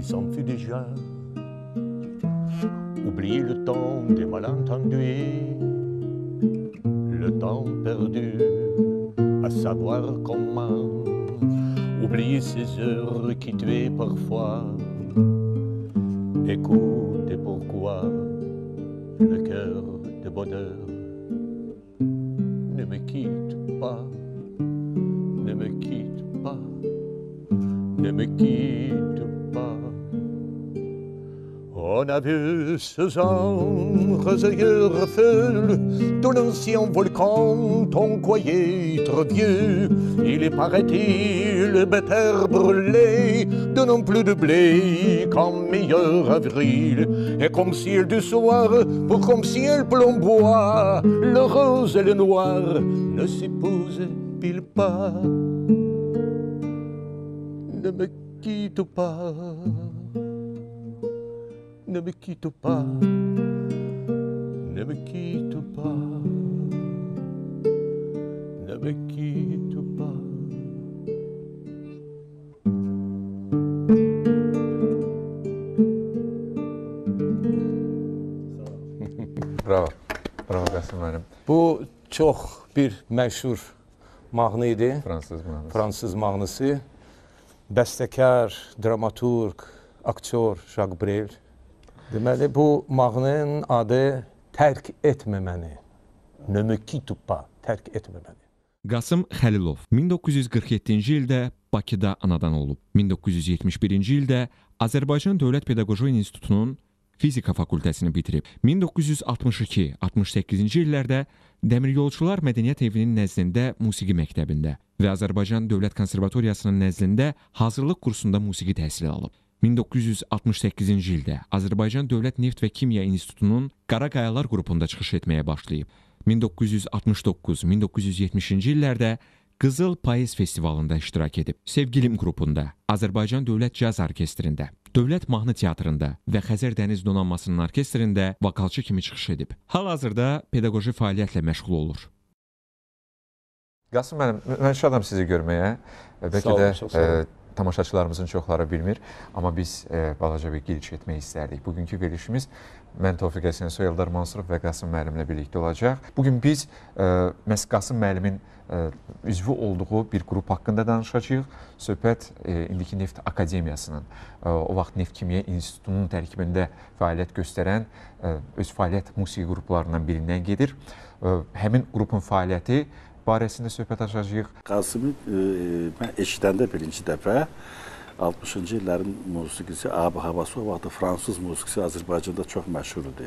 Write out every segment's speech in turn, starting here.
s'enfuit déjà. Oublier le temps des malentendus, le temps perdu à savoir comment. Oublier ces heures qui tuaient parfois. Écoutez pourquoi le cœur de bonheur ne me quitte pas, ne me quitte pas, ne me quitte pas. On a vu ces orgueilleurs feux de l'ancien volcan, ton croyait trop vieux. Il est, paraît-il, better brûlé, donnant plus de blé qu'en meilleur avril. Et comme ciel du soir, pour comme ciel plombois, le rose et le noir ne s'épousent pile pas. Ne me quitte pas. Ne me quitte pas, ne me quitte pas, ne me quitte pas. Bravo, bravo Qasım müəllim. Bu çox bir məşhur mahnı idi. Fransız mahnısı. Bəstəkar, dramaturq, aktyor Jacques Brel. Deməli, bu mahnının adı Tərk etmə məni. Ne me quitte pas, tərk etmə məni. Qasım Xəlilov 1947-ci ildə Bakıda anadan olub. 1971-ci ildə Azərbaycan Dövlət Pedaqoji İnstitutunun Fizika fakültəsini bitirib. 1962-68-ci illərdə Dəmiryolçular Mədəniyyət Evinin nəzdində musiqi məktəbində və Azərbaycan Dövlət Konservatoriyasının nəzdində hazırlıq kursunda musiqi təhsili alıb. 1968-ci ildə Azərbaycan Dövlət Neft və Kimya İnstitutunun Qaraqayalar qrupunda çıxış etməyə başlayıb. 1969-1970-ci illərdə Qızıl Payız Festivalında iştirak edib. Sevgilim qrupunda, Azərbaycan Dövlət Caz Orkestrində, Dövlət Mahnı Teatrında və Xəzər Dəniz Donanmasının orkestrində vokalçı kimi çıxış edib. Hal-hazırda pedaqoji fəaliyyətlə məşğul olur. Qasım müəllim, mən şadam sizi görməyə. Bəlkə də tamaşaçılarımızın çoxları bilmir, amma biz balaca bir giriş etmək istərdik. Bugünkü verilişimiz mən Tofiq Əsensoy, Eldar Mansurov və Qasım müəllimlə birlikdə olacaq. Bugün biz məhz Qasım müəllimin üzvü olduğu bir qrup haqqında danışacağıq. Söhbət indiki Neft Akademiyasının, o vaxt Neft Kimya İnstitutunun tərkibində fəaliyyət göstərən öz fəaliyyət musiqi qruplarından birindən gedir. Həmin qrupun fəaliyyəti barəsində söhbət açacağıq. Qasımı mən eşidəndə birinci dəfə 60-cı illərin musiqisi, abi havası o vaxtda fransız musiqisi Azərbaycanda çox məşhur idi.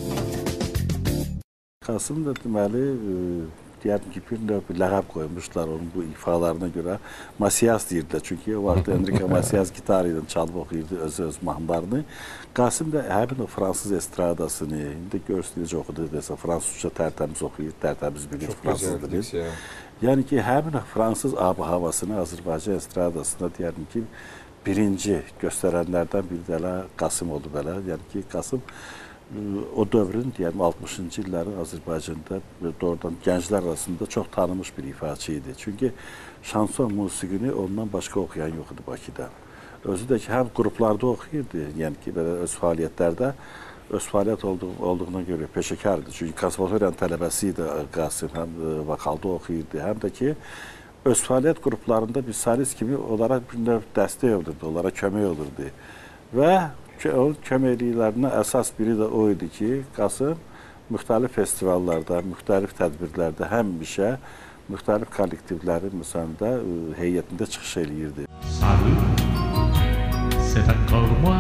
Qasım da deməli, deyərdim ki, bir ləğəb qoymuşlar onun bu ifalarına görə. Masiyas deyirdilər, çünki o vaxtda Enrique Masiyas gitar ilə çalıb oxuyurdu öz mahnılarını. Qasım da həmin o fransız estradasını, indi görsün necə oxudu desə, fransızca tərtəmiz oxuyur, tərtəmiz bilir, fransız bilir. Yəni ki, həmin fransız abi havasını Azərbaycan estradasında deyərdim ki, birinci göstərənlərdən biri də elə Qasım oldu belə. Yəni ki, Qasım o dövrün, deyəlim, 60-cı illərin Azərbaycanda doğrudan gənclər arasında çox tanınmış bir ifaçı idi. Çünki şanson musiqini ondan başqa oxuyan yox idi Bakıda. Özü də ki, həm qruplarda oxuyurdu, yəni ki, belə öz fəaliyyətlərdə, öz fəaliyyət olduğuna görə peşəkar idi. Çünki konservatoriyanın tələbəsi idi Qasım, həm vokalda oxuyurdu, həm də ki, öz fəaliyyət qruplarında bir solist kimi onlara bir növ dəstək olurdu, onlara kömək olurdu. Və onun köməkliklərindən əsas biri də o idi ki, Qasım müxtəlif festivallarda, müxtəlif tədbirlərdə həmişə müxtəlif kollektivlərin məsələn heyətində çıxış eləyirdi. Salut, c'est encore moi.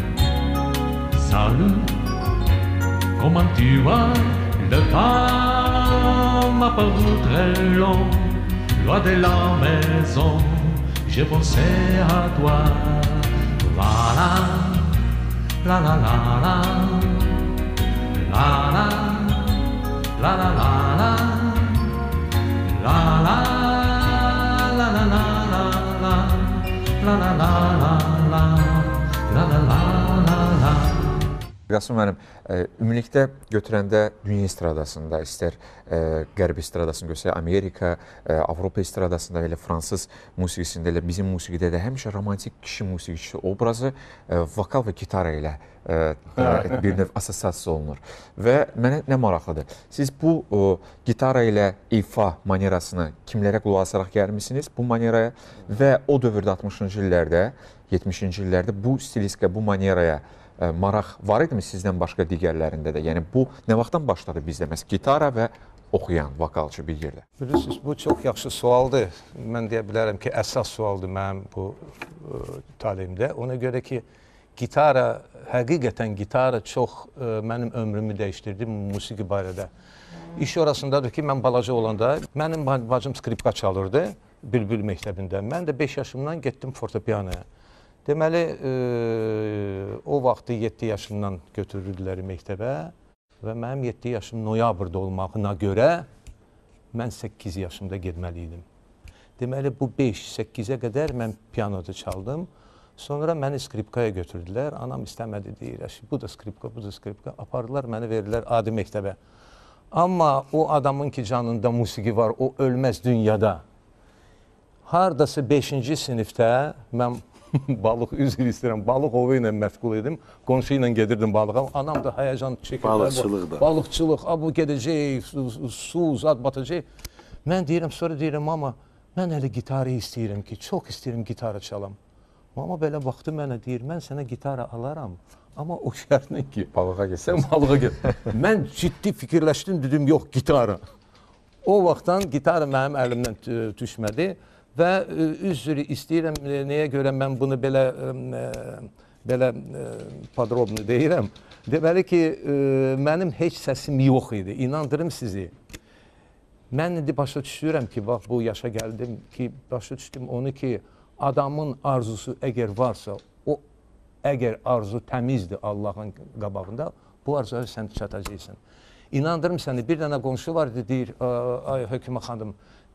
Salut, comment tu vas? Le temps m'a paru très long, loin de la maison, j'ai pensé à toi. Voilà. La la la la, la la, la la la la, la la, la la la la, la la la la, la la la la la. Qasım müəllim, ümumilikdə götürəndə dünya estradasında, istər qərb estradasını göstərək, Amerika, Avropa estradasında, elə fransız musiqisində, elə bizim musiqidə də həmişə romantik kişi musiqiçisi obrazı vokal və gitara ilə bir növ assosiasiya olunur. Və mənə nə maraqlıdır, siz bu gitara ilə ifa manerasını kimlərə qulaq asaraq gəlmişsiniz bu maneraya və o dövrdə 60-cı illərdə, 70-ci illərdə bu stilistika, bu maneraya maraq var idimi sizdən başqa digərlərində də? Yəni bu nə vaxtdan başladı bizdə? Məsələn, gitara və oxuyan vokalçı bir yerdə. Bilirsiniz, bu çox yaxşı sualdır. Mən deyə bilərəm ki, əsas sualdır mənim bu talimdə. Ona görə ki, gitara, həqiqətən gitara çox mənim ömrümü dəyişdirdi musiqi barədə. İş orasındadır ki, mən balaca olanda, mənim bacım skripka çalırdı Bülbül məktəbində. Mən də 5 yaşımdan getdim fortepianoya. Deməli, o vaxtı 7 yaşımdan götürürdülər məktəbə və mənim 7 yaşım noyabrda olmağına görə mən 8 yaşımda getməli idim. Deməli, bu 5-8-ə qədər mən pianoda çaldım. Sonra məni skripkaya götürdülər. Anam istəmədi, deyir, bu da skripka, bu da skripka. Apardılar, məni verirlər adi məktəbə. Amma o adamın ki canında musiqi var, o ölməz dünyada. Hardasa 5-ci sinifdə mən balıq, üzr istəyirəm, balıq ovu ilə məşğul idim. Qonşu ilə gedirdim balığa. Anam da həyəcan çəkir. Balıqçılıq da. Balıqçılıq, bu gedəcək, su, zad batacaq. Mən deyirəm, sonra deyirəm, amma mən hələ gitarı istəyirəm ki, çox istəyirəm gitarı çalam. Mama belə baxdı mənə, deyir, mən sənə gitara alaram. Amma o şərtlə ki, balığa getsən. Sən balığa get. Mən ciddi fikirləşdim, dedim, yox, gitara. O vaxtdan gitara mənim əlimdən düşmədi. Və üzr istəyirəm, nəyə görə mən bunu belə podrobnu deyirəm. Deməli ki, mənim heç səsim yox idi, inandırım sizi. Mən indi başa düşürəm ki, bax, bu yaşa gəldim ki, başa düşdüm onu ki, adamın arzusu əgər varsa, o əgər arzu təmizdir Allahın qabağında, bu arzuya sən çatacaqsan. İnandırım səni, bir dənə qonşu vardı, deyir, ay hökümə xanım,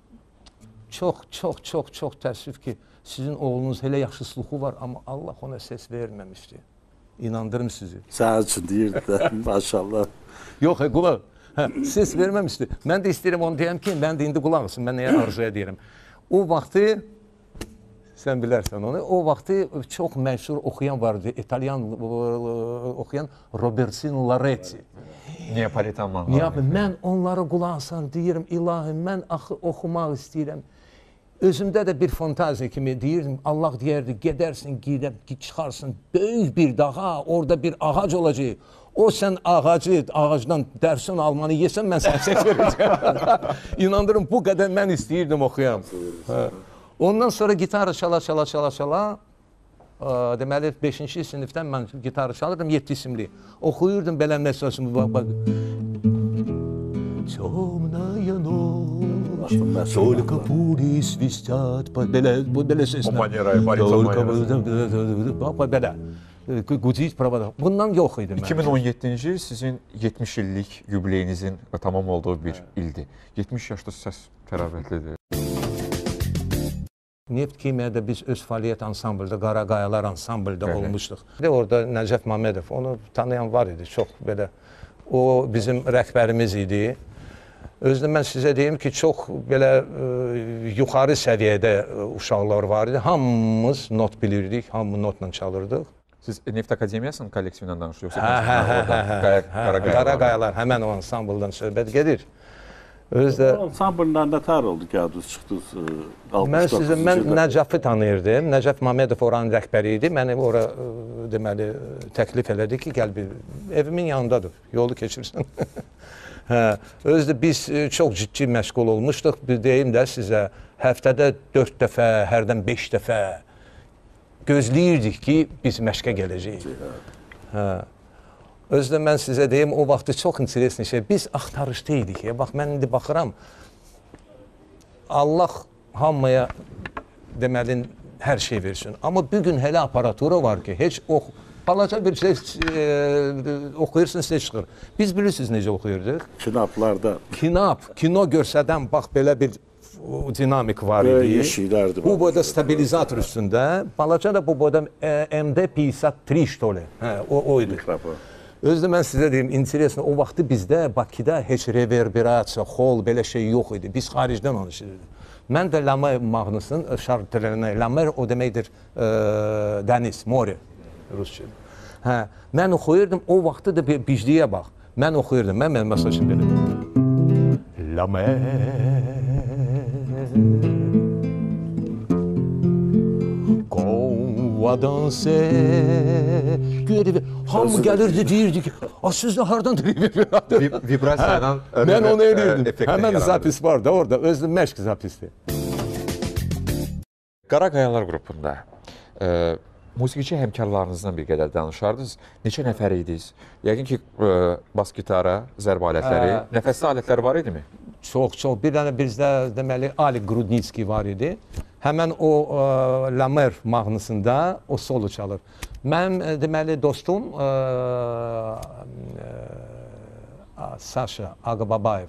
çox təəssüf ki, sizin oğlunuz elə yaxşı sluxu var, amma Allah ona səs verməmişdi. İnandırım sizi. Sənin üçün deyirdi də, maşallah. Yox, qulaq, səs verməmişdi. Mən də istəyirəm onu deyəm ki, mən də indi qulaq olsun, mən nəyə arzuya deyirəm. O vaxtı, sən bilərsən onu, o vaxtı çox məşhur oxuyan vardı, İtalyan oxuyan Robertino Loretti. Neapolitan mahnıları. Mən onlara qulaq asar, deyirəm, ilahi, mən axı oxumaq istəyirəm. Özümdə də bir fantaziya kimi deyirdim, Allah deyərdi, gedərsin, çıxarsın, böyük bir dağa, orada bir ağac olacaq. O sən ağacdan dərsin almanı yesən, mən sənə səs verəcəm. İnandırım, bu qədər mən istəyirdim oxuyam. Ondan sonra gitarı çala, deməli 5-ci sinifdən mən gitarı çalırdım, 7 isimli. Oxuyurdum belə məsələsini, bax. Темная ночь, только пули свистят, belə seslə. O manera, bariton manerası. Belə, qucik pravada. Bundan yox idi mən. 2017-ci il sizin 70 illik yubileyinizin tamam olduğu bir ildir. 70 yaşda səs təravətlidir. Neft Kimyada biz öz fəaliyyət ansamblda, Qara Qayalar ansamblda olmuşduq. Orada Nəcəf Məmmədov, onu tanıyan var idi, çox belə. O bizim rəhbərimiz idi. Özdə mən sizə deyim ki, çox belə yuxarı səviyyədə uşaqlar var idi. Hamımız not bilirdik, hamı notla çalırdıq. Siz Neft Akademiyasının kollektivindən danışırsınız? Qara Qayalar, həmən o ansambldan söhbət gedir. Ansamblından nətər oldu ki, adınız çıxdınız? Mən Nəcəfi tanıyırdım. Nəcəf Məmmədov oranın rəhbəri idi. Məni ora deməli təklif elədi ki, gəl bir evimin yanındadır. Yolu keçirsən. Özdə biz çox ciddi məşğul olmuşduq. Deyim də sizə, həftədə 4 dəfə, hərdən 5 dəfə gözləyirdik ki, biz məşqə gələcəyik. Özdə mən sizə deyim, o vaxtı çox interesli şey, biz axtarışda idik. Bax, mən indi baxıram, Allah hamıya deməli hər şey versin. Amma bugün hələ aparatura var ki, heç balaca bir şey oxuyursunuz, size çıxır. Biz bilirsiniz necə oxuyurduq? Kinaplarda. Kino görsədən, bax, belə bir dinamik var idi. Bu boyda stabilizator üstündə, balaca da bu boyda MD-53, что ли? O idi. Özdə mən sizə deyim, interesно, o vaxtı bizdə Bakıda heç reverberasiya, xol, belə şey yox idi. Biz xaricdən danışırdık. Mən də La Mer mahnısının şarkılarını, La Mer o deməkdir dəniz, more rusca. Hə, mən oxuyurdum, o vaxtı da bicliyə bax. Mən oxuyurdum, mən məsəl üçün belə. La Mer va danser. Hamı gəlirdi, deyirdi ki, siz də hardan Vibrasiyadan mən onu eləyirdim. Həmən zapis var da orada, özü məşq zapisdir. Qara Qayalar qrupunda musiqiçi həmkarlarınızdan bir qədər danışardınız. Neçə nəfər idiniz? Yəqin ki, bas gitara, zərb alətləri, nəfəsli alətlər var idimi? Çox. Bir dənə bizdə deməli Ali Grudnitski var idi. Həmən o La Mer mahnısında o solo çalır. Mənim deməli dostum Saşa Ağababayev.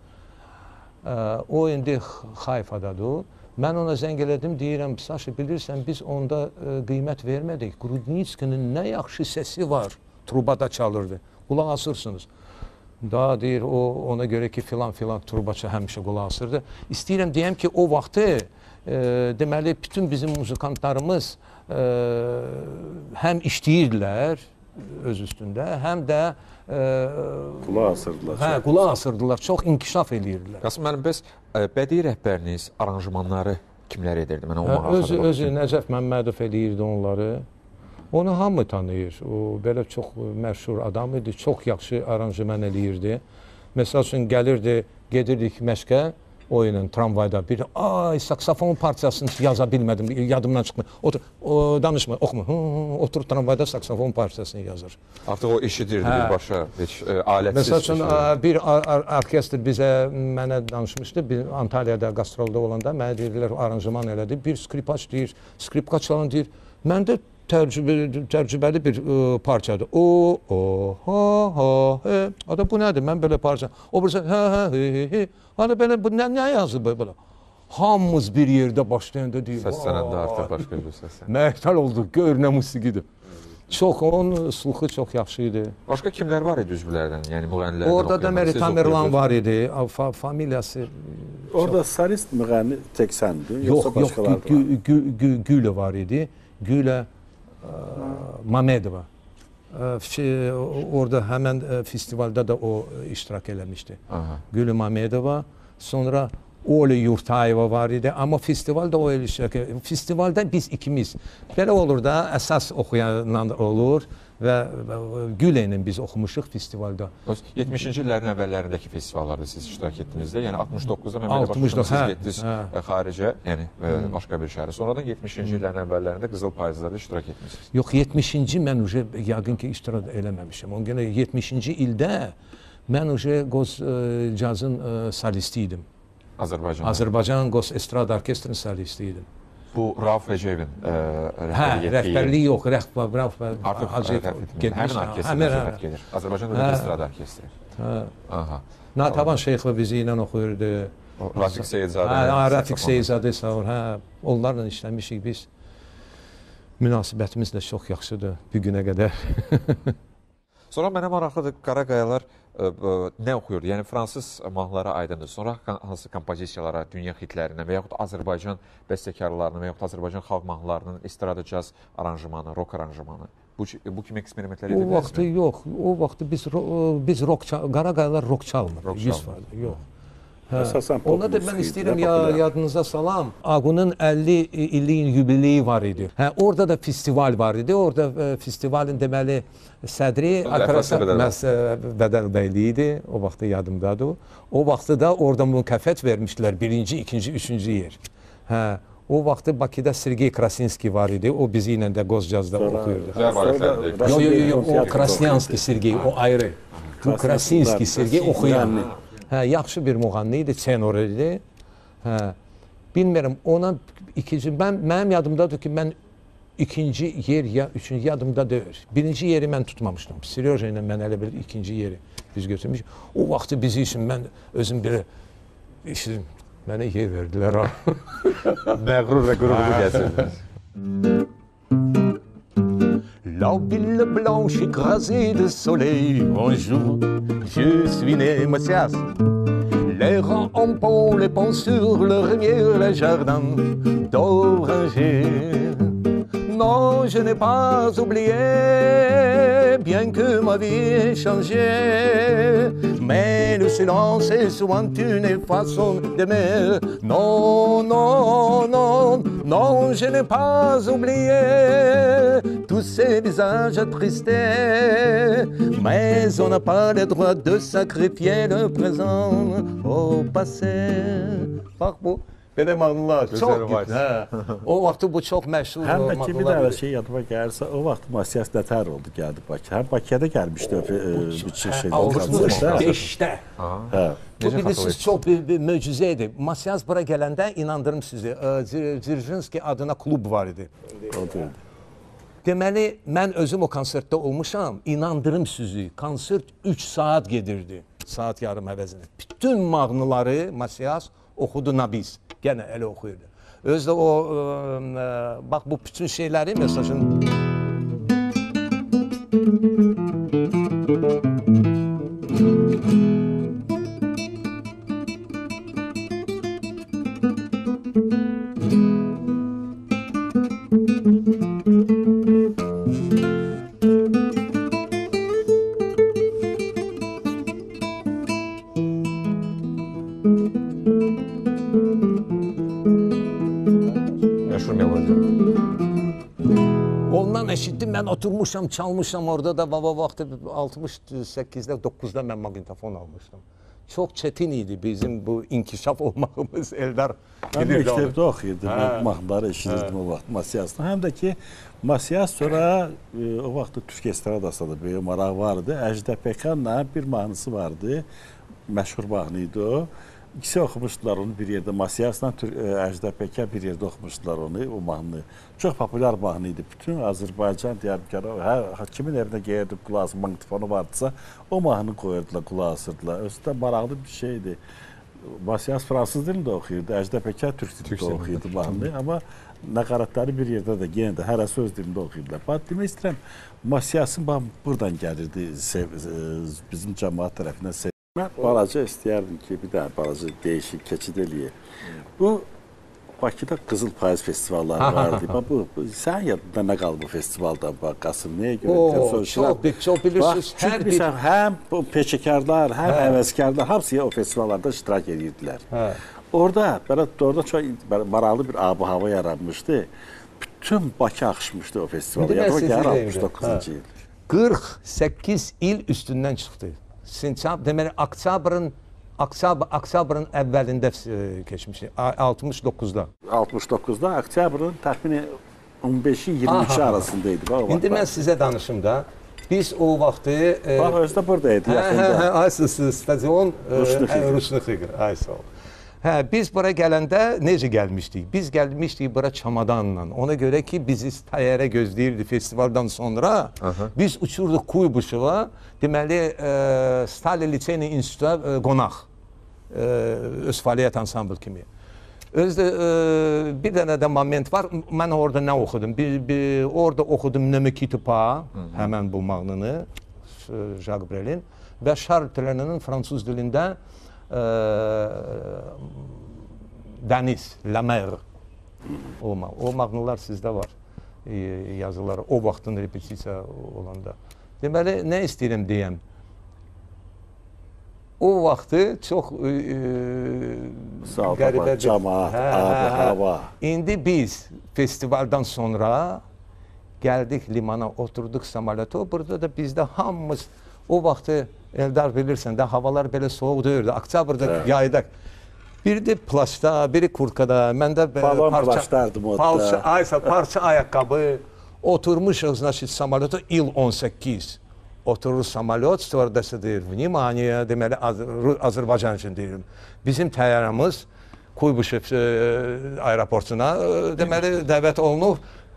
O indi Hayfadadır. Mən ona zəng elədim, deyirəm, Saşa, bilirsən, biz onda qiymət vermədik. Grudnitskinin nə yaxşı səsi var, trubada çalırdı. Qulaq asırsınız. Daha deyir, ona görə ki, filan trubaça həmişə qulaq asırdı. İstəyirəm deyəm ki, o vaxtı deməli, bütün bizim muzikantlarımız həm işləyirdilər öz üstündə, həm də qulaq asırdılar. Hə, qulaq asırdılar, çox inkişaf eləyirdilər. Qasım müəllim, bəs bədii rəhbəriniz, aranjmanları kimlər edirdi? Mən onu xatırladım. Özü Nəcəf Məmmədov eləyirdi onları. Onu hamı tanıyır. O belə çox məşhur adam idi, çox yaxşı aranjman eləyirdi. Məsəl üçün gəlirdi, gedirdik məşqə, o ilə tramvayda bir saksafon parçasını yaza bilmədim, yadımdan çıxmır. Danışma, oxuma. Oturub tramvayda saksafon parçasını yazır. Artıq o eşidirdi birbaşa, heç alətsiz. Məsəl üçün bir orkestr mənə danışmışdı, Antalyada qastrolda olanda mənə deyirlər, aranjman elədi. Bir skripaç deyir, skripka çalan deyir, məndə təcrübəli bir parçadır. Ada bu nədir? Mən belə parça. O birisi Hani belə bu nə yazıb belə? Hamımız bir yerdə başlayanda deyir. Səslənəndə artıq başqa bir səslən. Məhtal olduq, gör nə musiqidir. Çox, onun sluxu çox yaxşı idi. Başqa kimlər var idi üzvlərdən? Yəni müğənnilərdən orada deməli Tamerlan var idi, familiyası. Orada solist müğənni tək səndin, yoxsa başqaları da var? Gülə var idi, Gülə Mamedova. Orada həmən festivalda da o iştirak eləmişdi. Gülü Mamedova, sonra Oli Yurtayeva var idi, amma festivalda o iştirak eləmişdi. Festivalda biz ikimiz. Belə olur da, əsas oxuyanlar olur və Gülə ilə biz oxumuşuq festivalda. 70-ci illərin əvvəllərindəki festivallarda siz iştirak etdiniz də, yəni 69-da mən başladım, siz getdiniz xaricə, yəni başqa bir şəhərə. Sonradan 70-ci illərin əvvəllərində Qızıl Payızlarda iştirak etmişsiniz. Yox, 70-ci mən yəqin ki, iştirak eləməmişim. Onun görə 70-ci ildə mən Qoz cazın solisti idim. Azərbaycan Qoz Estrad Orkestrinin solisti idim. Bu Rauf Rəcəyevin rəhbərliyi yox, artıq həmin orkestr gedir. Azərbaycan Estrad Orkestri. Natavan Şeyxli bizi ilə oxuyurdu. Rafiq Seyidzadə. Rafiq Seyidzadə sağ ol. Onlarla işləmişik biz. Münasibətimiz də çox yaxşıdır bu günə qədər. Sonra mənə maraqlıdır, Qara Qayalar nə oxuyurdu? Yəni, fransız mahnılara aydındır. Sonra hansı kompozisiyalara, dünya xitlərinə və yaxud Azərbaycan bəstəkarlarına və yaxud Azərbaycan xalq mahnılarının estrada caz aranjmanı, rock aranjmanı. Bu kimi eksperimentlər edirdiniz mi? O vaxtı yox. O vaxtı biz Qara Qayalar rock çalmır. Yox. Ona da mən istəyirəm yadınıza salam. Ağunun 50 illiyin yubileyi var idi. Orada da festival var idi. Orada festivalin deməli sədri Bədəl bəyli idi. O vaxtı yadımdadır. O vaxtı da orada mükafat vermişdilər. Birinci, ikinci, üçüncü yer. O vaxtı Bakıda Sergey Krasinski var idi. O bizi ilə də Qozcazda oxuyurdu. Yox, o Krasnyanski Sergey, o ayrı. Bu Krasinski Sergey oxuyan. Yaxşı bir müğənni idi, tenor idi. Bilmirəm, ona mənim yadımdadır ki, mən ikinci yer ya üçüncü yadımda deyil. Birinci yeri mən tutmamışdım. Seryoja ilə mən elə bir ikinci yeri biz götürmüşük. O vaxtı bizi üçün mən özüm belə işledim. Mənə yer verdilər. Məğrur və qürurlu gəzirdiniz. La ville blanche écrasée de soleil. Un jour, je suis né Macias. Les rangs en pont, les ponts sur le remier, les jardins d'orangers. Non, je n'ai pas oublié, bien que ma vie ait changé. Mais le silence est souvent une façon d'aimer. Non, non, non, non, je n'ai pas oublié tous ces visages attristés. Mais on n'a pas le droit de sacrifier le présent au passé. Bak bu belə mahnılar çox güzel. O vaxtı bu çox məşhur Həm də ki, bir mahnılar. də şey yadıma gəlirsə, o vaxt Masiyas nətər oldu, gəldi Bakı. Həm Bakıya da gəlmişdi bütün şeylər. 65'te. Bu bilirsiniz çox bir möcüzə idi. Masiyas bura gələndə inandırım sizi, Dzerjinski adına klub var idi. Deməli, mən özüm o konsertdə olmuşam, inandırım sizi, konsert 3 saat gedirdi, saat yarım əvəzinə. Bütün mahnıları Masiyas oxudu Nabiz, gənə elə oxuyurdu. Özdə o, bax bu bütün şeyləri, mesajın... Məşhur melodiya. Ondan eşitdim, mən oturmuşam, çalmışam orada da baba vaxtı 68-də, 9-da mən maqnitofon almışdım. Çox çətin idi bizim bu inkişaf olmağımız, Eldar. Mən məktəbdə oxuyurdum, mən mahnıları eşidirdim o vaxt Masiyasdan. Həm də ki, Masiyas sonra o vaxt Türk estradasında da böyük maraq vardı. Əcdə Pekanla bir mahnısı vardı, məşhur mahnı idi o. İkisi oxumuşdular onu bir yerdə, Masiyasla Əcdə Pekan bir yerdə oxumuşdular onu, o mahnı. Çox populyar mahnı idi. Bütün Azərbaycan, Diyarbəkər, kimin evinə gəlirdi, qulaq asır, maqnitofonu vardısa, o mahnı qoyurdular, qulaq asırdılar. Özü maraqlı bir şeydir. Masiyas fransız dilində oxuyurdu, Əcdə Pekan türk dilində oxuyurdu mahnı. Amma nəqaratları bir yerdə də, yenə də hərəsi öz dilində oxuyurdular. Demək istəyirəm, Masiyasın buradan gəlirdi bizim cəmaat tərəfindən sevgi. Mən balaca istəyərdim ki, bir dənə balaca değişik, keçid eləyək. Bu, Bakıda Qızıl Payız festivalları vardı. Sən yadında nə qaldı bu festivaldan, Qasım, nəyə görə? Çox bilirsiniz. Çünki həm peşəkarlar, həm əvəzkarlar, hamısı o festivallarda iştirak edirdilər. Orada çox maraqlı bir ab-hava yaranmışdı. Bütün Bakı axışmışdı o festivala. Yadıma gəlir 69-cu il. 48 il üstündən çıxdı. Deməli, Oktyabrın əvvəlində keçmişdi, 69-da. 69-da, Oktyabrın təxmini 15-i 23-i arasındaydı. İndi mən sizə danışım da, biz o vaxtı... Bax, özü də buradaydı, yaxında. Ay, stadion Ruşnıxıqır, ay sağ ol. Biz bura gələndə necə gəlmişdik? Biz gəlmişdik bura çamadanla. Ona görə ki, bizi təyyarə gözləyirdi festivaldan sonra. Biz uçurduq Kuybuşova, deməli, Stalin Liseyni İnstitutuna qonaq. Öz fəaliyyət ansambl kimi. Özdə bir dənə də moment var, mən orada nə oxudum? Orada oxudum Nemekitupa, həmən bu mahnını, Jacques Brel'in və Charles Trenet-nin fransız dilində Dəniz, La Mer. O mahnılar sizdə var, yazıları, o vaxtın repetisiya olanda. Deməli, nə istəyirəm deyəm? O vaxtı çox qəribə cəmaat, hava. İndi biz festivaldan sonra gəldik limana, oturduk samalyota. Burada da bizdə hamımız o vaxtı Eldar bilirsən də havalar belə soğuk deyirdi. Oktyabrda yaydaq. Biri de plaşda, biri kurtkada. Mən də balon plaşdardım orada. Parça ayakkabı. Oturmuşuz samalyota il 18. Oturur samalyot, stüardessa deyir, vнимание, deməli Azərbaycan üçün deyirim. Bizim təyyarəmiz Kuybuşev aeroportuna deməli dəvət olunub.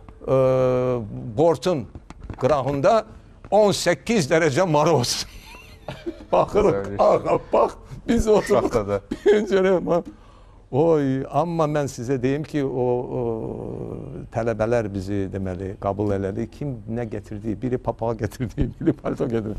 Bortun qırağında 18 dərəcə maroz. Baxırıq, bax, biz oturuq pəncərəyə. Oy, amma mən sizə deyim ki, o tələbələr bizi deməli qəbul elədi. Kim nə gətirdi? Biri papaq gətirdi, biri palto gətirdi.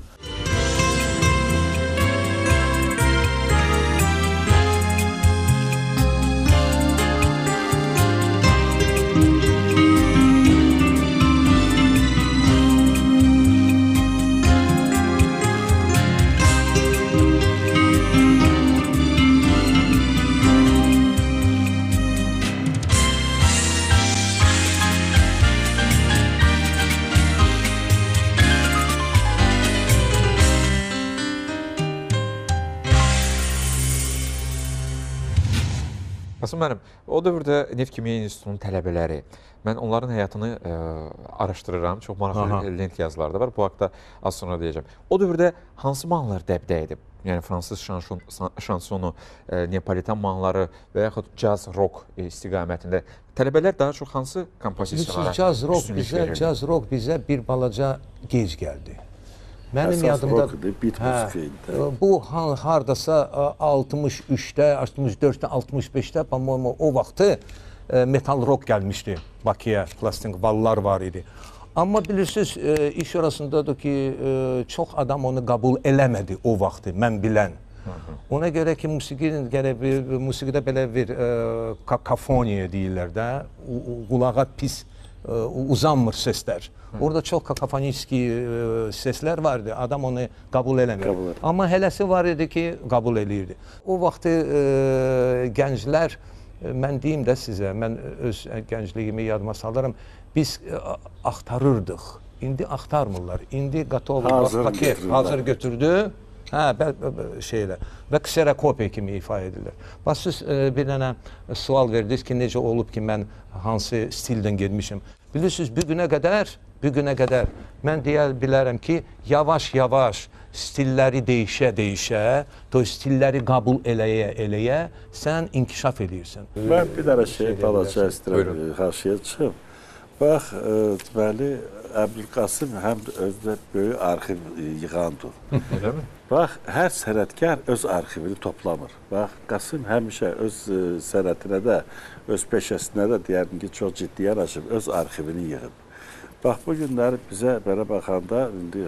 Qasım müəllim, o dövrdə Neft Kimya İnstitutunun tələbələri, mən onların həyatını araşdırıram, çox maraqlı lent yazıları da var, bu haqda az sonra deyəcəm. O dövrdə hansı mahnılar dəbdə edib? Yəni fransız şansonu, Neapolitan mahnıları və yaxud caz, rock istiqamətində tələbələr daha çox hansı kompozisiyalara caz rock bizə bir balaca gec gəldi. Mənim yadımda bu hardasa 63-də, 64-də, 65-də o vaxtı metal rock gəlmişdi Bakıya, plastik vallar var idi. Amma bilirsiniz, iş orasındadır ki, çox adam onu qəbul eləmədi o vaxtı, mən bilən. Ona görə ki, musiqidə belə bir kakafoniya deyirlər də, qulağa pis uzanmır səslər. Orada çox kakafoniki səslər vardı, adam onu qəbul eləmir. Amma hələsi var idi ki, qəbul eləyirdi. O vaxtı gənclər, mən deyim də sizə, mən öz gəncliyimi yadıma salarım, biz axtarırdıq. İndi axtarmırlar. İndi paket hazır götürdü və kserokopiya kimi ifa edirlər. Bax, siz bir dənə sual verdiniz ki, necə olub ki, mən hansı stildən gelmişim. Bilirsiniz, bu günə qədər mən deyə bilərəm ki, yavaş-yavaş stilləri değişə, o stilləri qəbul eləyə, sən inkişaf edirsən. Mən bir dənə balaca istəyirəm, qarşıya çıxım. Bax, deməli, Əbdülqasım həm də özdə böyük arxiv yığandır. Elə mi? Bax, hər sənətkar öz arxivini toplamır. Bax, Qasım həmişə öz sənətinə də, öz peşəsinə də deyərdim ki, çox ciddi yanaşıb, öz arxivini yığıb. Bax, bu günləri bizə belə baxanda,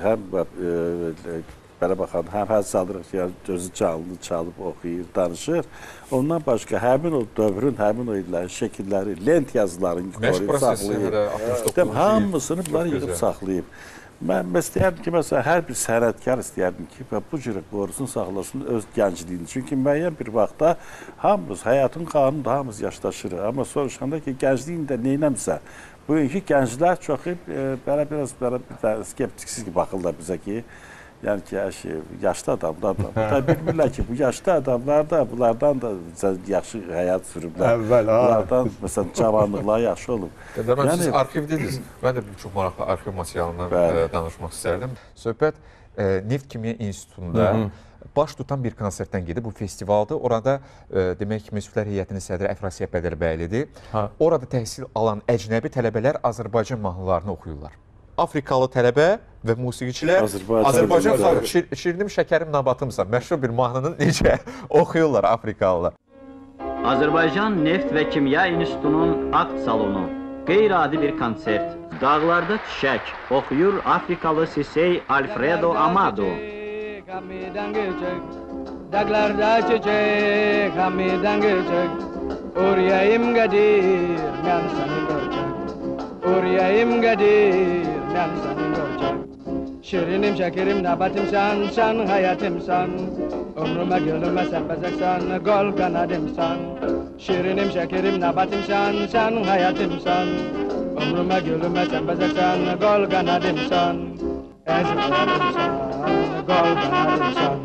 həm həzz alırıq, gözü canlı çalıb, oxuyur, danışır. Ondan başqa həmin o dövrün, həmin o illərin şəkilləri, lent yazılarını qoruyub, saxlayıb. Hamısını bunları yığıb saxlayıb. Mən istəyərdim ki, məsələn, hər bir sənətkar istəyərdim ki, bu cürə qorusun, saxlasın öz gəncliyini. Çünki müəyyən bir vaxtda hamımız, həyatın qanununda hamımız yaşdaşırıq. Amma soruşanda ki, gəncliyində neynəmsə, bugünkü gənclər çox biraz skeptiksiz ki, baxırlar bizə ki, yəni ki, yaşlı adamlar da bilmirlər ki, bu yaşlı adamlar da bunlardan da yaxşı həyat sürüblər. Bunlardan, məsələn, cavanlıqları yaxşı olub. Mən siz arxivdədiniz. Mən də çox maraqlı arxiv materialından danışmaq istərdim. Söhbət Neft Kimya İnstitutunda baş tutan bir konsertdən gedib, bu festivaldır. Orada, demək, Müsiflər Heyətinin sədri Əfrasiyyət Bədəlbəylidir. Orada təhsil alan əcnəbi tələbələr Azərbaycan mahnılarını oxuyurlar. Afrikalı tələbə və musiqiçilər Azərbaycan şirinim, şəkərim, nabatımsa məşhur bir mahnının necə oxuyurlar Afrikalılar. Azərbaycan Neft və Kimya İnstitutunun akt salonu. Qeyri-adi bir konsert. Dağlarda çiçək. Oxuyur Afrikalı Sisey Alfredo Amado. Dağlarda çiçək, hamıdan geçək. Orayım qədir, mən səni görəcəm. Orayım qədir, mən səni görəcəm. Şirinim, şəkirim, nabatımsan, sən həyatımsan. Ömrümə, gölümə sən bəzəksən, qol qanadımsan. Şirinim, şəkirim, nabatımsan, sən həyatımsan. Ömrümə, gölümə sən bəzəksən, qol qanadımsan. Əzim qanadımsan, qol qanadımsan.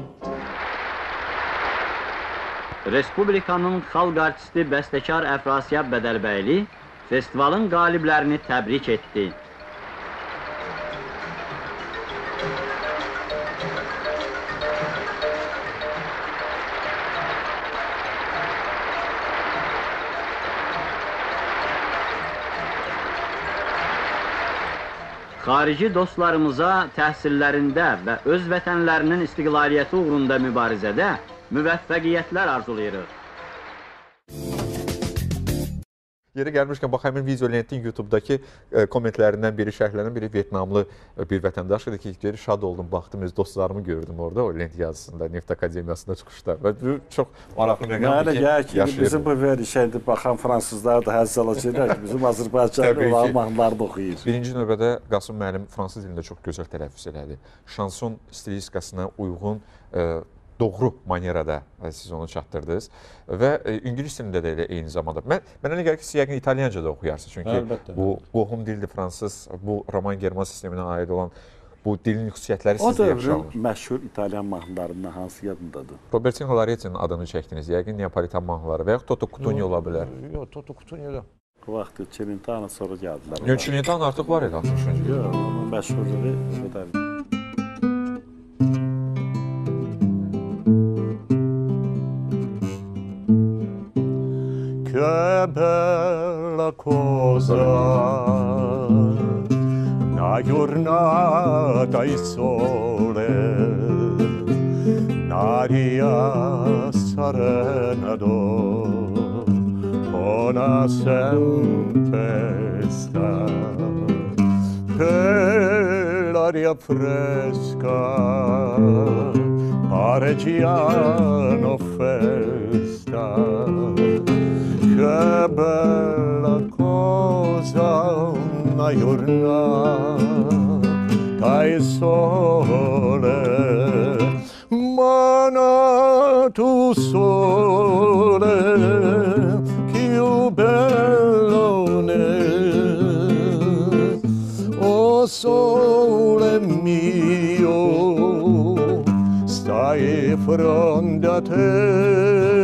Respublikanın xalq artisti bəstəkar Əfrasiyyət Bədəlbəyli festivalın qaliblərini təbrik etdi. Xarici dostlarımıza təhsillərində və öz vətənlərinin istiqlaliyyəti uğrunda mübarizədə müvəffəqiyyətlər arzulayırıq. Yeri gəlmişkən, bax, həmin video lentin YouTube-dakı kommentlərindən biri, şərhlərindən biri Vyetnamlı bir vətəndaş idi ki, geri şad oldum, baxdım, öz dostlarımı gördüm orada, o lent yazısında, Neft Akademiyasında çıxışlar. Və bu çox maraqlı məqamdır ki, yaşayır. Bizim bu verişəydə baxan fransızlar da həzz alacaqlar ki, bizim Azərbaycanlı olan mahnılarını oxuyur. Birinci növbədə Qasım müəllim fransız dilində çox gözəl tələffüz elədi. Şanson stilistikasına uyğun, doğru manierada siz onu çatdırdınız və ingilis dilində də elə eyni zamanda. Mənə elə gəlir ki, siz yəqin İtalyanca da oxuyarsınız, çünki bu qohum dildir fransız, bu roman-german sisteminə aid olan bu dilin xüsusiyyətləri sizdə yaxşı alınır. O dövrün məşhur İtalyan mahnılarından hansı yadındadır? Robertino Lorenzinin adını çəkdiniz, yəqin Neapolitan mahnıları və yaxud Toto Cutugno ola bilər. Yox, Toto Cutugno da. O vaxt Celentano sonra gəldilər. Yox, Celentano artıq var idi 60-cı ildə. Yox, onun məşhurluğu o da. Che bella cosa, una giornata e sole, un'aria serena una tempesta, che l'aria fresca, pareggiano festa. Che bella cosa una giornata e sole, ma tu sole più bellone, oh sole mio, stai fronte a te.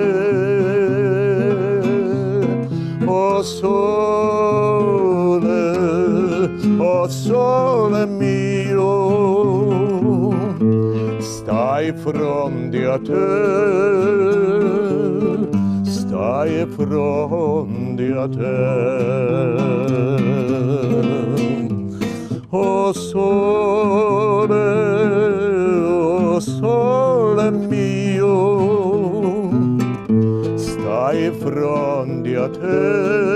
Oh sole mio, stai fronte a te, stai fronte a te. Oh sole mio, stai fronte a te,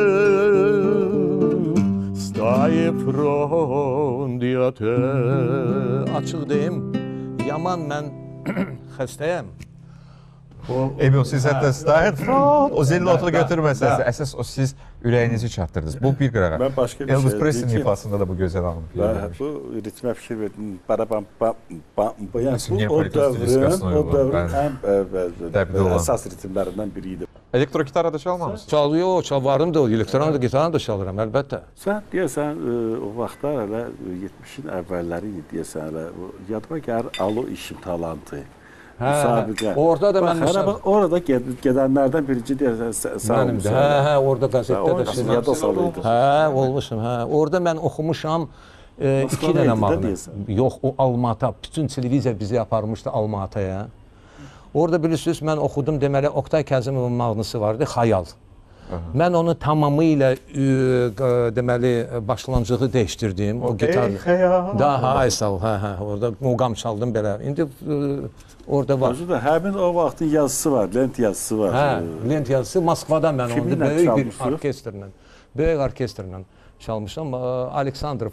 stai fronte a te. Açıq deyim, yaman mən xəstəyəm. Emin, siz hətta stay front, o zilli otu götürməsəniz, əsas o siz ürəyinizi çatdırdınız. Bu bir qırağa. Mən başqa bir şey Elvis Presley'nin ifasında da bu gözəl alınıb. Bu ritmə fikir verdim. Barabam yəni bu o dövrün ən əsas ritmlərindən biri idi. Elektro gitarada çalmamısınız? Çalıyor, çalvarım da, elektron da gitarını da çalıram, əlbəttə. Sən deyəsən, o vaxtlar hələ 70-in əvvəlləri idi deyəsən, hələ yadıma gəlir Alo İşim Talantı. Müsabiqə. Orada da mən orada gedənlərdən birinci deyəsən mənim də. Hə, orada qəzetdə də yada salıydı. Hə, olmuşum, hə. Orada mən oxumuşam 2 dənə mahnı. Yox, o Almat'a, bütün televiziya bizi aparmışdı Almata'ya. Orada bilirsiniz, mən oxudum, deməli, Oktay Kazımovun mahnısı vardı, Xayal. Mən onu tamamıyla deməli başlanğıcı dəyişdirdim. O gitar daha ay sağ ol. Hə, orada muğam çaldım belə. İndi orada var. Həmin o vaxtın yazısı var, lent yazısı var. Hə, lent yazısı Moskvada mən onu böyük bir orkestrlə, böyük orkestrlə çalmışam. Aleksandrov,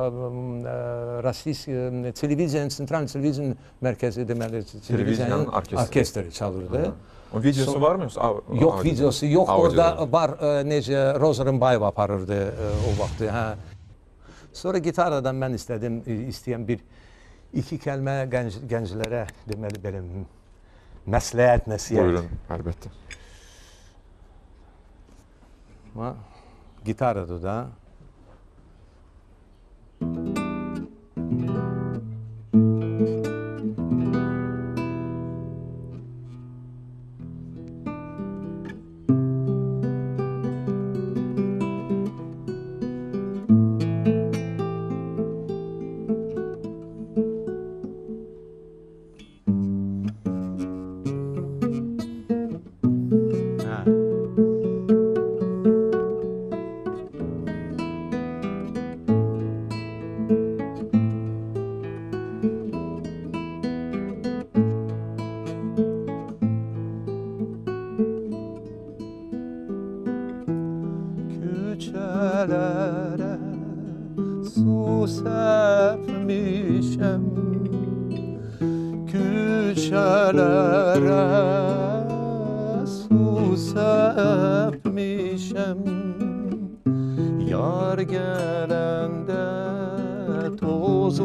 Rusiya televiziyanın, sentral televiziyanın mərkəzi deməli televiziyanın orkestri çalırdı. O videosu var mı? Yox, videosu yox. Orada var, necə Roza Rımbayeva aparırdı o vaxtı. Hə. Sonra gitaradan mən istəyən iki kəlmə gənclərə deməli belə məsləhət, nəsihət. Buyurun, əlbəttə. Gitaradır da. sepmişem küçelere su sepmişem yar gelende toz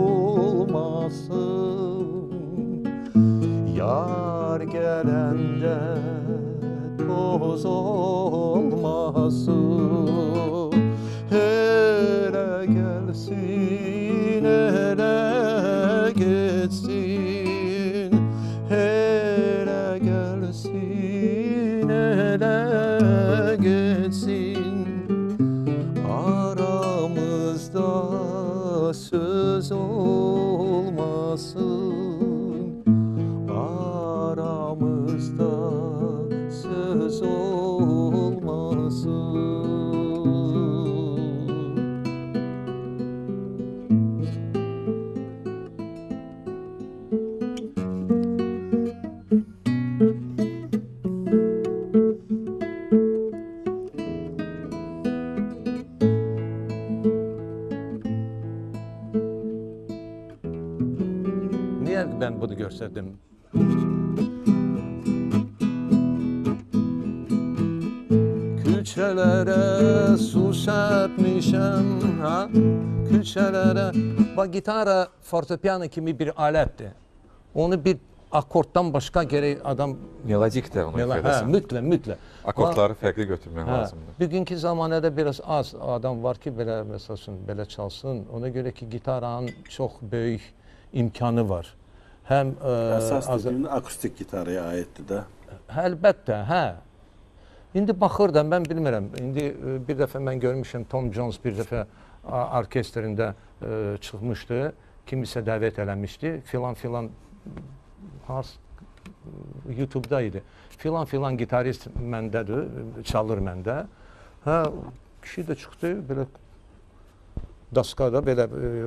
olmasın yar gelende toz olmasın hele gelsin hele gitsin hele gelsin hele gitsin aramızda söz olmasın aramızda söz olmasın. Niye ben bunu gösterdim? Küçelere su sepmişem ha? Küçelere bak gitara fortepiano kimi bir alettir. Onu bir akortdan başka gerek adam Melodik de onu ifadəsin. mütləq. Akortları fərqli götürmək lazımdır. Bugünkü zamanədə biraz az adam var ki, belə məsəl üçün belə çalsın. Ona görə ki, gitaranın çox böyük imkanı var. Həm əsas dediyin akustik gitaraya aiddir də. Əlbəttə, hə. İndi baxırdım, mən bilmirəm. İndi bir dəfə mən görmüşəm Tom Jones bir dəfə orkestrində çıxmışdı. Kimisə dəvət eləmişdi. Filan YouTube-da idi. Filan gitarist məndədir, çalır məndə. Hə, kişi də çıxdı belə daskada belə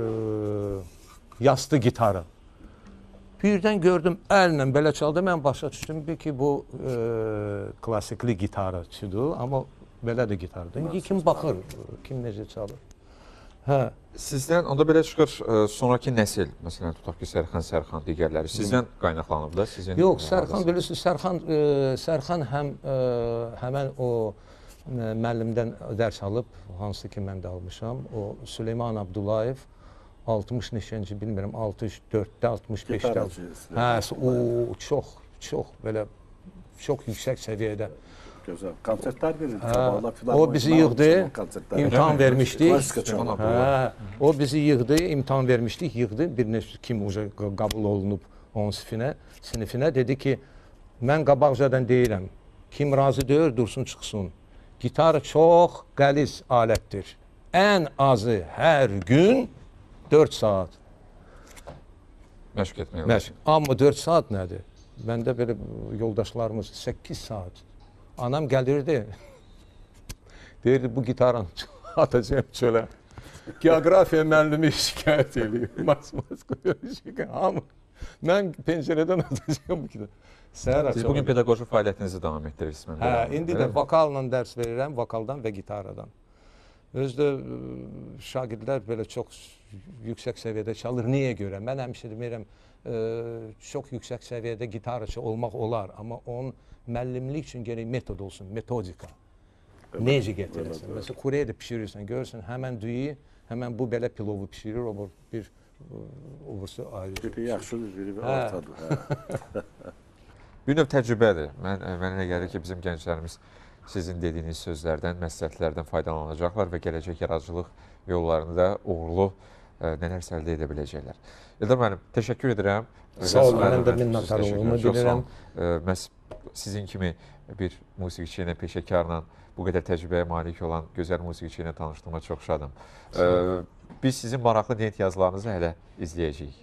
yastı gitarı. Birdən gördüm əllə belə çaldı. Mən başa düşdüm ki, bu klasikli gitarçıdır, amma belə də gitardır. İndi kim baxır, kim necə çalır. Hə. Sizdən onda belə çıxır, sonraki nəsil, məsələn, tutaq ki, Sərxan, digərləri sizdən qaynaqlanıb da? Yox, Sərxan, bilirsiniz, Sərxan həmən o müəllimdən dərs alıb, hansı ki, mən də almışam, o Süleyman Abdullayev, 60 neçənci, bilmirəm, 64-də, 65-də. Hə, o çox belə, çox yüksək səviyyədə. Gözəl, konsertlər verirdi. O bizi yığdı, imtahan vermişdik. O bizi yığdı, imtahan vermişdik, yığdı. Bir neçə kim qəbul olunub onun sinifinə. Dedi ki, mən qabaqcadan deyirəm, kim razı deyir, dursun, çıxsın. Gitar çox qəliz alətdir. Ən azı hər gün 4 saat. Məşq etmək lazım. Amma 4 saat nədir? Məndə belə yoldaşlarımız 8 saat. Anam gəlirdi. Deyirdi, bu gitaranı atacağım çölə. Geografiya müəllimi şikayət edir. Hamı. Mən pəncərədən atacağım bu gitarı. Siz bugün pedaqoji fəaliyyətinizi davam etdirirsiniz. İndi də vokalla dərs verirəm, vokaldan və gitaradan. Özdə şagirdlər belə çox yüksək səviyyədə çalır. Niyə görə? Mən həmişə demirəm, çox yüksək səviyyədə gitarçı olmaq olar, amma onun müəllimlik üçün gərək metod olsun, metodika. Necə gətirirsən? Məsələn, Koreya da pişirirsən, görürsən, həmən düyü, həmən bu belə pilovu pişirir, o bir obursu ayrı. Biri yaxşıdır, biri ortadır. Bir növ təcrübədir. Mənə elə gəlir ki, bizim gənclərimiz sizin dediyiniz sözlərdən, məsləhətlərdən faydalanacaqlar və gələcək yaradıcılıq yollarında uğurlu nələrsə əldə edə biləcəklər. Eldar müəllim, təşəkkür edirəm. Sağ olun, mən də minnətdarlığımı bilirəm. Məhz sizin kimi bir musiqiçi ilə, peşəkarla, bu qədər təcrübəyə malik olan gözəl musiqiçi ilə tanışdığıma çox şadım. Biz sizin maraqlı niyət yazılarınızı hələ izləyəcəyik.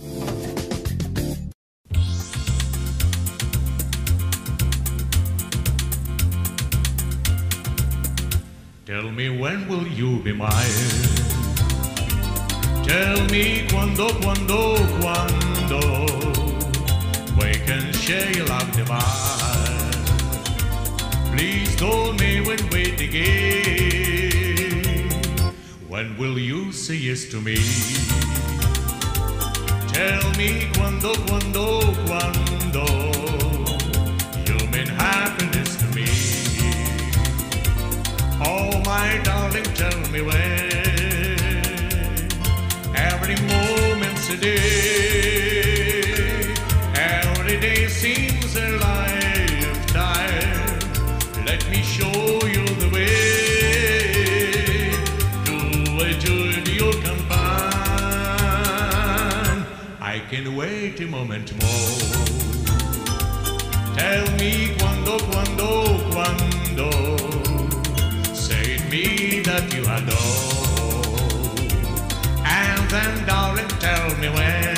Tell me when will you be mine? Tell me quando we can share your love divine. Please told me when we begin. When will you say yes to me? Tell me cuando you mean happiness to me. Oh my darling, tell me when. Every moment's a day. Every day seems a lifetime. Let me show you the way. I can wait a moment more. Tell me cuando say to me that you adore. And then darling tell me when.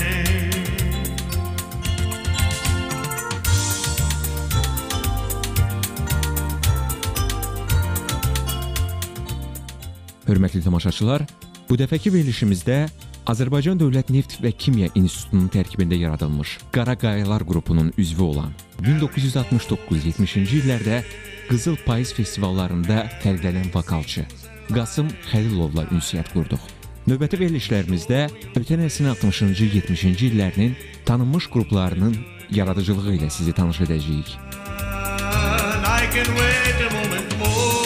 Hörmətli tamaşaçılar, bu dəfəki verilişimizdə Azərbaycan Dövlət Neft və Kimya İnstitutunun tərkibində yaradılmış Qara Qayalar qrupunun üzvü olan 1969-70-ci illərdə Qızıl Payız festivallarında fərqlənən vokalçı Qasım Xəlilovla ünsiyyət qurduq. Növbəti verilişlərimizdə ötən əsrin 60-cı, 70-ci illərinin tanınmış qruplarının yaradıcılığı ilə sizi tanış edəcəyik. I can wait a moment more.